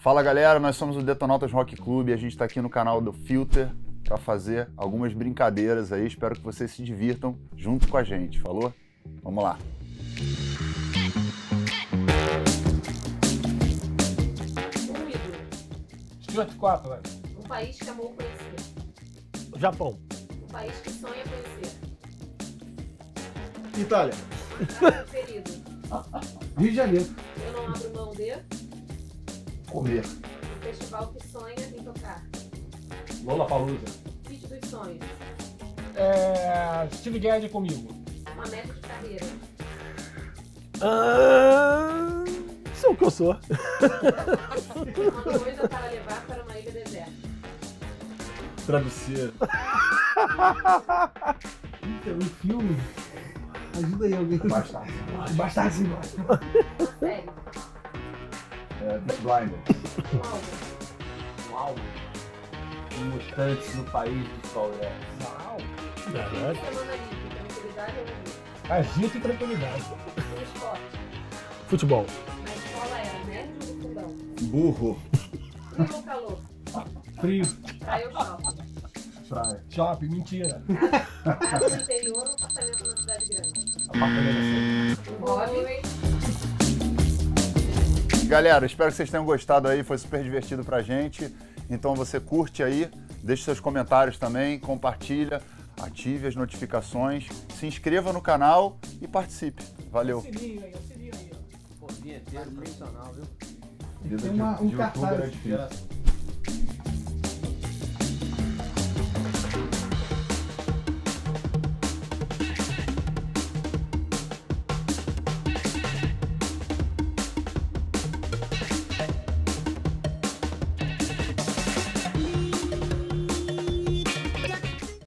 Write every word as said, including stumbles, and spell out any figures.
Fala galera, nós somos o Detonautas Rock Club e a gente está aqui no canal do Filter para fazer algumas brincadeiras aí. Espero que vocês se divirtam junto com a gente, falou? Vamos lá! Um ídolo. Stuart quatro, velho. Um país que amou conhecer. Japão. Um país que sonha conhecer. Itália. Prato preferido. Rio de Janeiro. Eu não abro mão de. Comer. Um festival que sonha em tocar. Lollapalooza. Vídeo dos sonhos. É... Steve Gadd comigo. Uma meta de carreira. Ah, sou o que eu sou. Uma coisa para levar para uma ilha deserta. Travesseiro. Então, um filme. Ajuda aí alguém. Bastardo. Bastardo. Uma série. É, Peaky Blinders. Um álbum. Um álbum. Mutantes no país do sol. É. Uau. Verdade. Semana livre. Tranquilidade ou livre. Agito e tranquilidade. Um esporte. Futebol. Na escola era nerd ou fundão. Burro. Frio ou calor. Frio. Praia ou shopping. Praia. Shopping. Mentira. Casa no interior ou apartamento na cidade grande. Apartamento. Um hobby. Galera, espero que vocês tenham gostado aí, foi super divertido pra gente. Então você curte aí, deixe seus comentários também, compartilha, ative as notificações, se inscreva no canal e participe. Valeu! Sininho aí, o sininho aí, ó. Pô, vinheteiro profissional, viu? Vida Tem uma- de, um de youtuber cartaz. é difícil.